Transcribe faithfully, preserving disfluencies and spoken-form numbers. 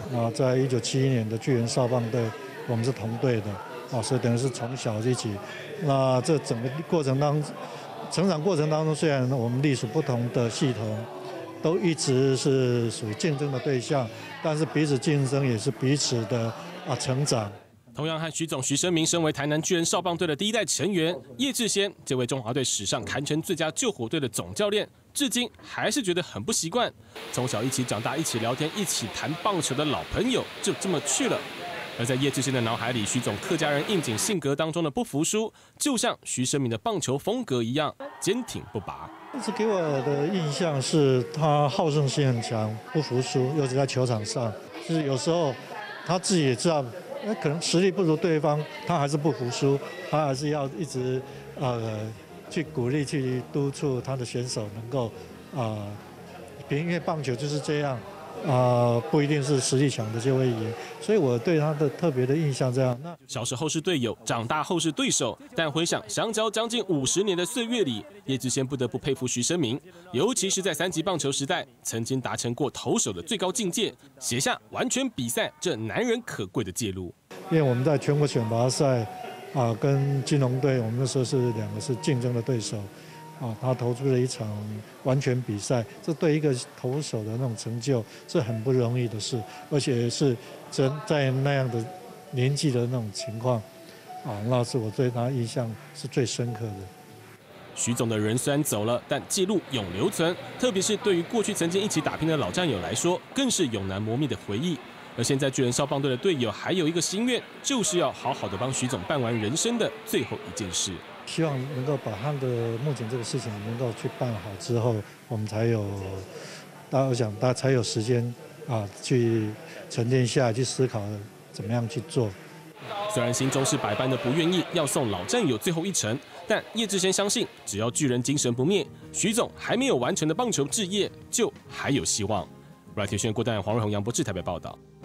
啊，在一九七一年的巨人少棒队，我们是同队的，啊，所以等于是从小一起。那这整个过程当中，成长过程当中，虽然我们隶属不同的系统，都一直是属于竞争的对象，但是彼此竞争也是彼此的啊成长。 同样和徐总徐生明身为台南巨人少棒队的第一代成员，叶志先这位中华队史上堪称最佳救火队的总教练，至今还是觉得很不习惯。从小一起长大、一起聊天、一起谈棒球的老朋友就这么去了。而在叶志先的脑海里，徐总客家人应景性格当中的不服输，就像徐生明的棒球风格一样，坚挺不拔。 一直给我的印象是他好胜心很强，不服输，尤其在球场上，就是有时候他自己也知道。那可能实力不如对方，他还是不服输，他还是要一直呃去鼓励、去督促他的选手能够啊，因为棒球就是这样啊、呃，不一定是实力强的就会赢，所以我对他的特别的印象这样。那小时候是队友，长大后是对手，但回想相交将近五十年的岁月里，叶志先不得不佩服徐生明，尤其是在三级棒球时代，曾经达成过投手的最高境界，写下完全比赛这难能可贵的记录。 因为我们在全国选拔赛啊，跟金龙队，我们那时候是两个是竞争的对手啊，他投出了一场完全比赛，这对一个投手的那种成就是很不容易的事，而且是真在那样的年纪的那种情况啊，那是我对他印象是最深刻的。 徐总的人虽然走了，但记录永留存，特别是对于过去曾经一起打拼的老战友来说，更是永难磨灭的回忆。而现在巨人少棒队的队友还有一个心愿，就是要好好的帮徐总办完人生的最后一件事。 希望能够把他的目前这个事情能够去办好之后，我们才有，大家我想大家才有时间啊去沉淀下来，去思考怎么样去做。 虽然心中是百般的不愿意要送老战友最后一程，但叶志先相信，只要巨人精神不灭，徐总还没有完成的棒球志业就还有希望。来，铁线郭丹、黄瑞宏、杨博志台北报道。